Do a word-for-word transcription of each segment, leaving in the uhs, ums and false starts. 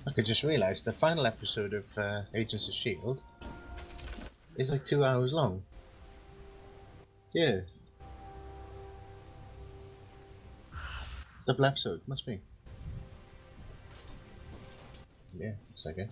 I just realised the final episode of uh, Agents of Shield is like two hours long. Yeah. Double episode, must be. Yeah, it's okay.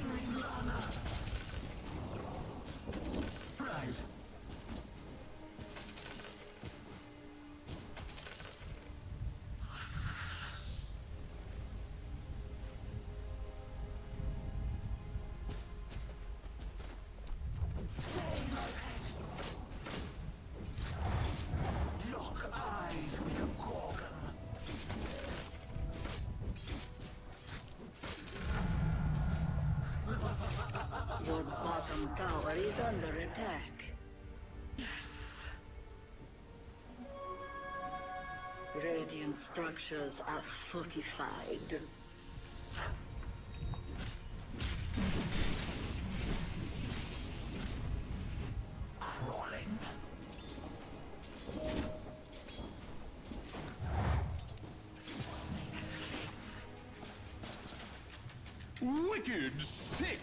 Your bottom tower is under attack. Yes. Radiant structures are fortified. Crawling. Wicked sick!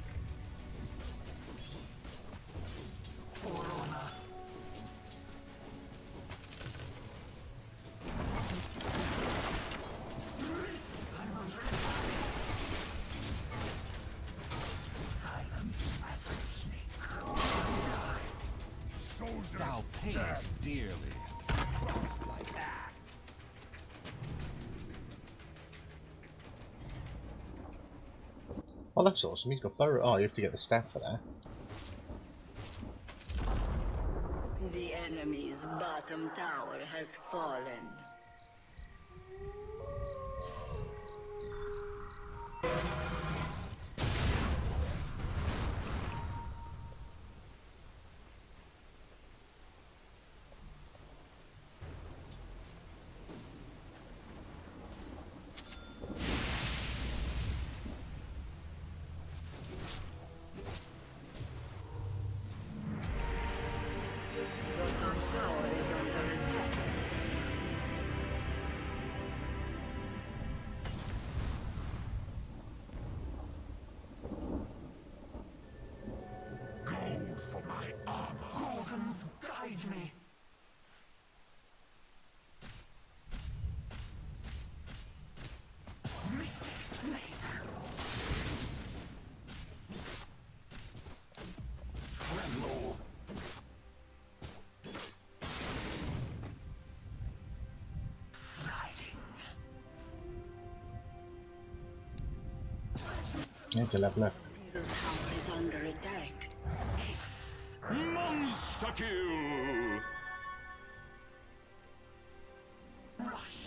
Thou payest dearly. Like that. Oh, that's awesome. He's got burrow. Oh, you have to get the staff for that. The enemy's bottom tower has fallen. Your top tower is under attack. Gold for my armor. Gorgons, guide me. Tremble. Sliding. Need to level up. Your tower is under attack. Monster kill! Rush.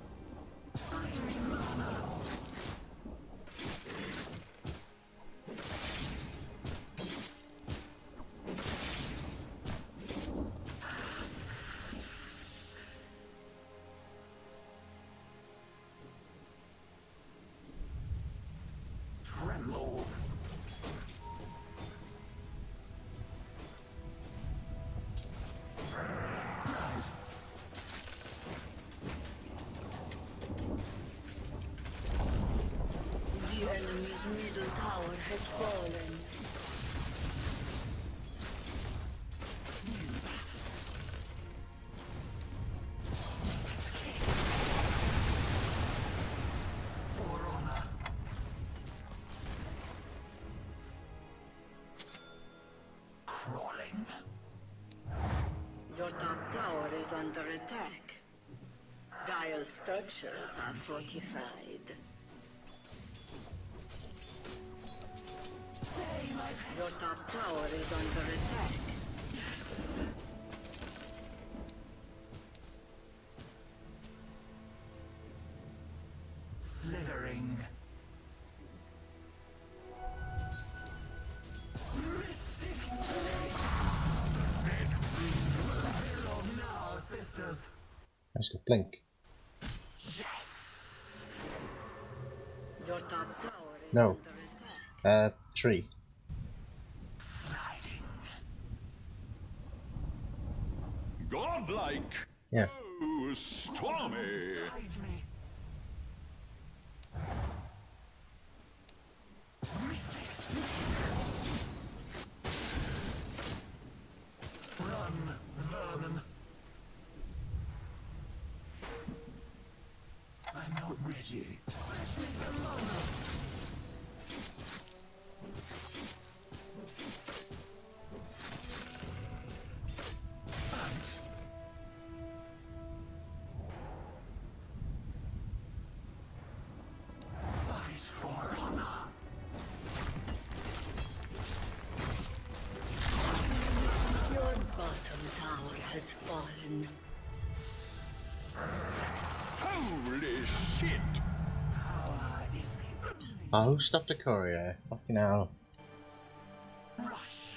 Tremble. The enemy's middle tower has fallen. For honor. Crawling. Your top tower is under attack. Dire structures are fortified. Your top tower is under attack. Slithering. Now, sisters. Let's go blink. Yes. Your top tower is No. under attack. Uh, tree. Sliding. Godlike. Yeah. Oh, stormy. Guide me. ready. Fight for honor. Your bottom tower has fallen. Holy shit! Power is the only Oh, stop the courier. Fucking hell. rush.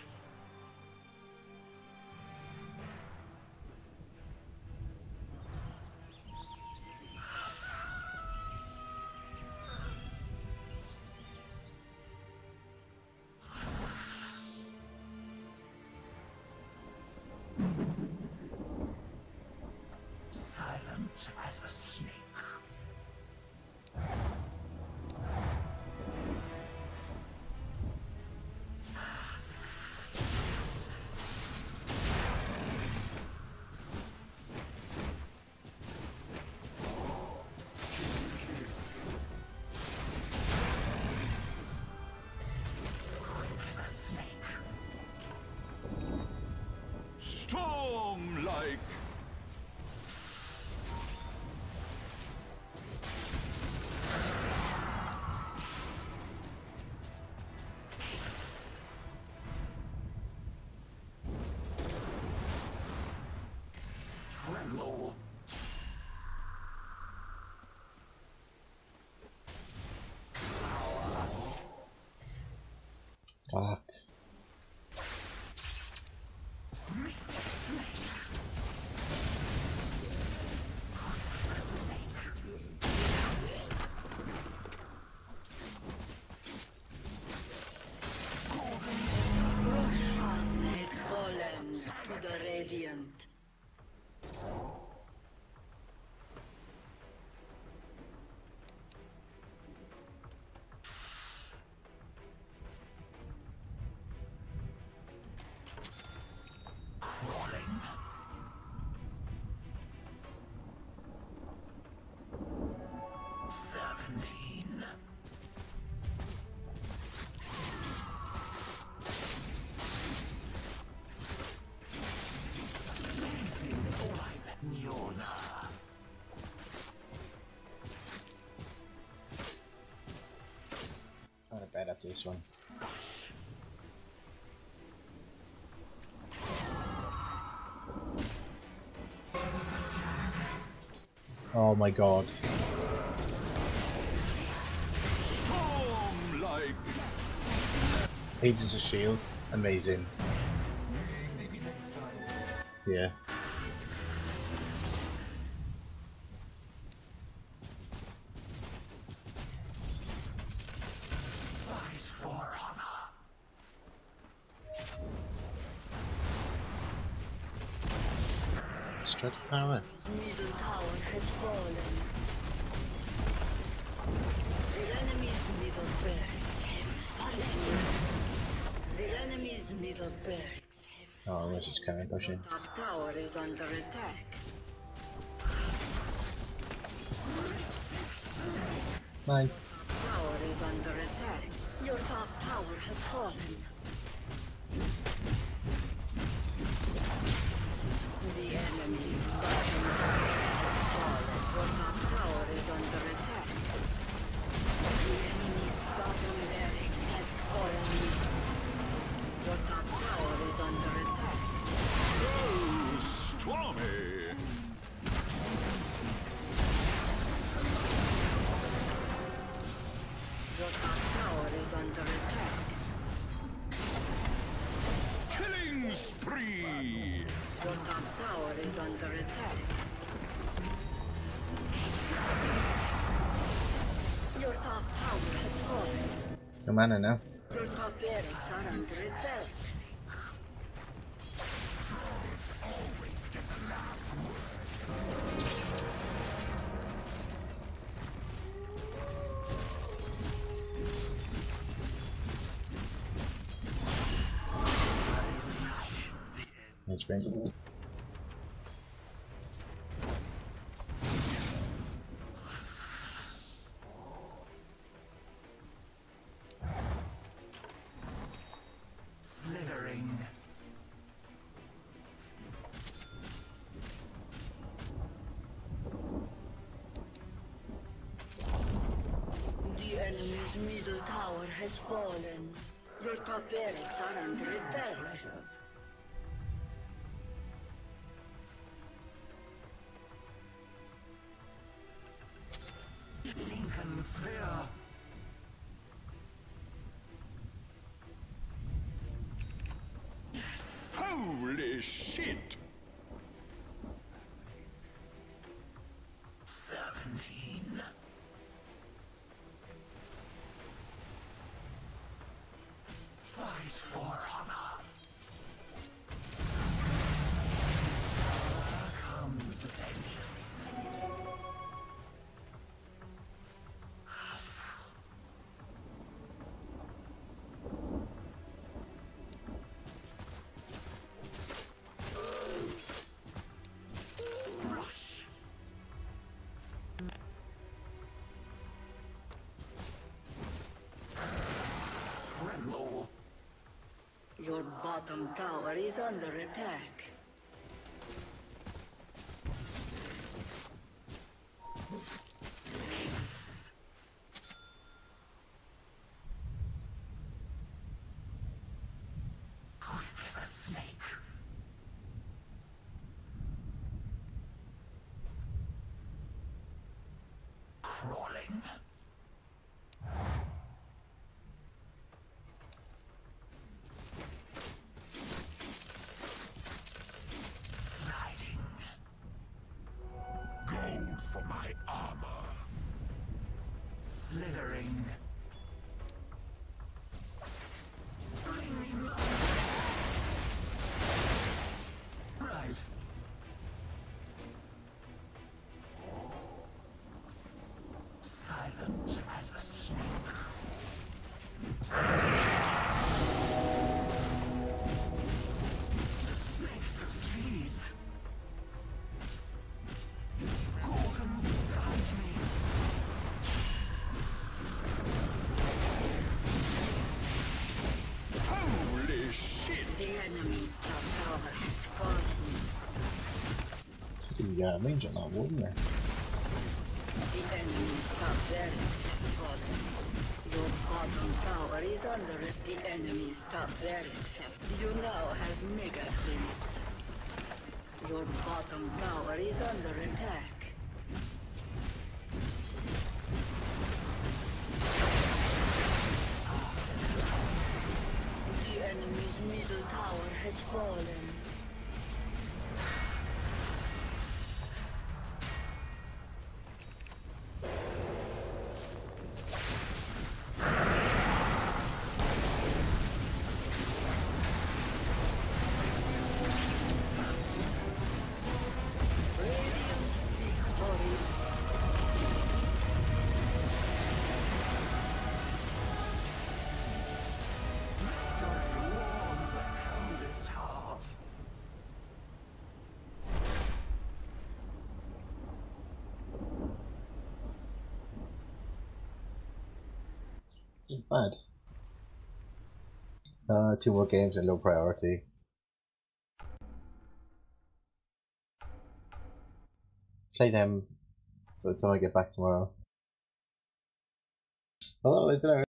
Silent as a snake. As a snake. Storm like. Tremble. Fuck. Roshan has fallen to the Radiant. Crawling. Seventeen. Blazing Orb Niona. I'm gonna bet after this one. Oh my god. Storm like. Agents of Shield, amazing. Yeah. Fight for honor. Strike power. Middle tower has fallen. The enemy's middle barracks have fallen. The enemy's middle barracks have Oh, unless it's carry pushing. Top tower is under attack. Mine. Tower is under attack. Your top tower has fallen. The enemy's bottom tower has fallen. Your top tower is under attack. The enemy's bottom barracks has fallen. Your top tower is under attack. Oh, stormy! Your top tower is under attack. Killing spree! Your top tower is under attack. Your top tower has fallen. No mana now. Your top barracks are under attack. H P. The enemy's middle tower has fallen. Your top barracks are under attack. Treasures. Lincoln Sphere. Holy shit! Seventeen. Fight for honor. Here comes vengeance. Rush. Tremble. Your bottom tower is under attack. Quick as a snake. Crawling. Sliding. Gold for my armor. Slithering. Bring me blood. Right. Silent as a snake. The snakes of streets. Gorgons guide me. Holy shit! The enemy's top tower has fallen. You can uh, range on that, wouldn't it? The enemy's top barracks has fallen. Your bottom tower is under it. The enemy's top barracks have... You now have mega freeze. Your bottom tower is under attack. The enemy's middle tower has fallen. Radiant victory. Warms the coldest heart. Not bad. Uh, two more games and low priority. Play them by the time I get back tomorrow. Although I don't know.